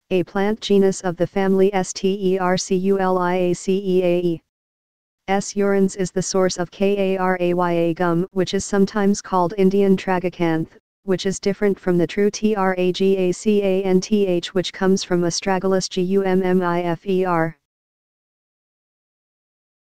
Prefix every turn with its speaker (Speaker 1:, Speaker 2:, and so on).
Speaker 1: a plant genus of the family Sterculiaceae. S. urens is the source of Karaya gum, which is sometimes called Indian tragacanth, which is different from the true Tragacanth which comes from Astragalus gummifer.